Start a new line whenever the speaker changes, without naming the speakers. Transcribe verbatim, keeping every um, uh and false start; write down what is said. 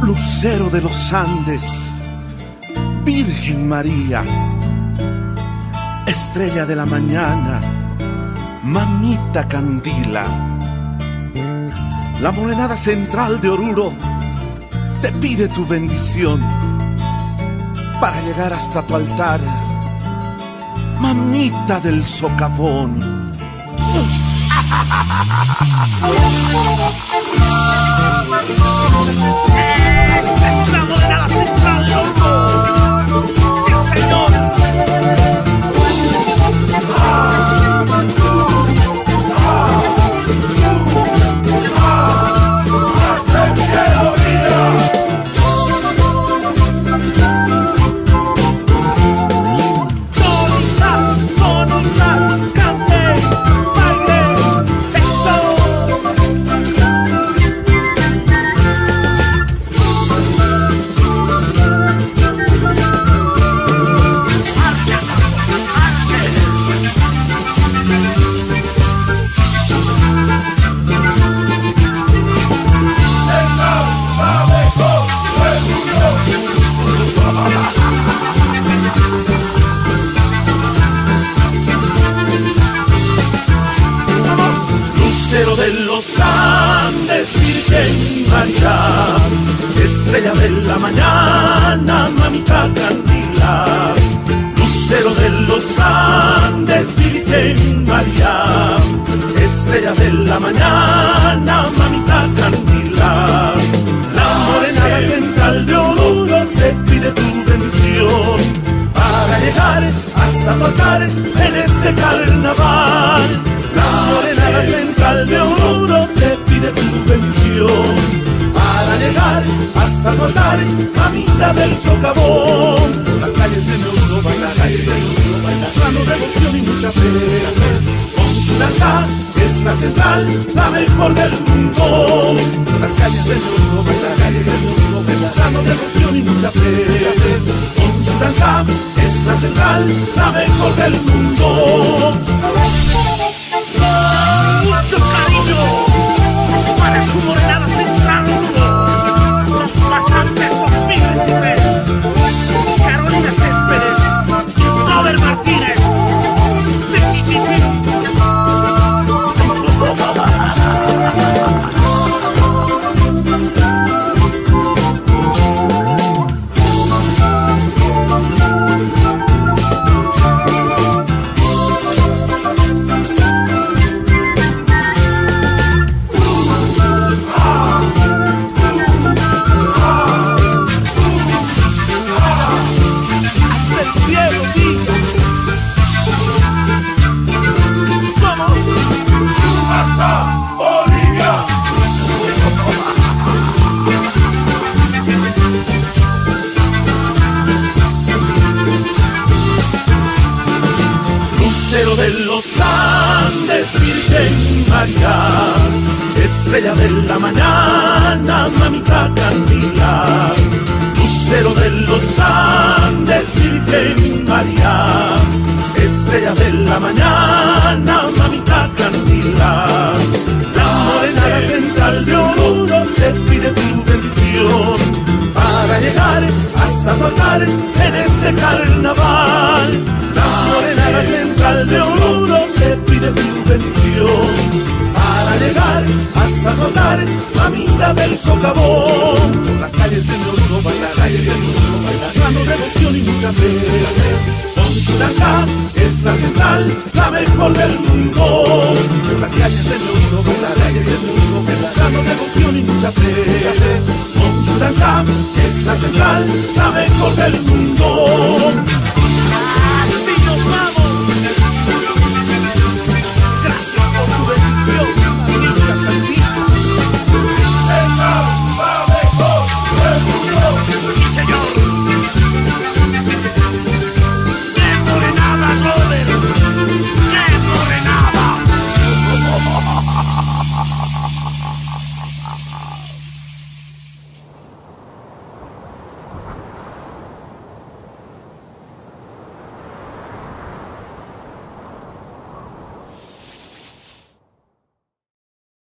Lucero de los Andes, Virgen María, estrella de la mañana, mamita Candila. La morenada central de Oruro te pide tu bendición para llegar hasta tu altar, mamita del socavón.
Esta es la morenada central de Oruro. Sí, señor.
Lucero de los Andes, Virgen María, estrella de la mañana, mamita Candila. Lucero de los Andes, Virgen María, estrella de la mañana, mamita Candila. La morenada central de Oruro te pide tu bendición para llegar hasta tu altar en este carnaval. La morenada central de Oruro te pide tu bendición para llegar hasta tu altar, mamita del socavón. Las calles de Oruro bailan, las calles de Oruro bailan, dando devoción y mucha fe. Con su danza es la central, la mejor del mundo. Las calles de Oruro bailan, las calles de Oruro bailan, dando devoción y mucha fe. Con su danza es la central, la mejor del mundo.
Mucho cariño para su morenada central, los pasantes dos mil veintitrés. Carolina Céspedes y Robert Martínez. Sí, sí, sí, sí.
Lucero de los Andes, Virgen María, estrella de la mañana, mamita Candila. Lucero de los Andes, Virgen María, estrella de la mañana, mamita Candila. La morenada central de Oruro te pide tu bendición para llegar hasta tu altar en este carnaval. La morenada central de Oruro te pide tu bendición para llegar hasta tu altar, mamita del socavón. Las calles de Oruro bailan, las calles de Oruro bailan, dando devoción y mucha fe. Con su danza es la central, la mejor del mundo. Las calles de Oruro bailan, las calles de Oruro bailan, dando devoción y mucha fe. Con su danza es la central, la mejor del mundo.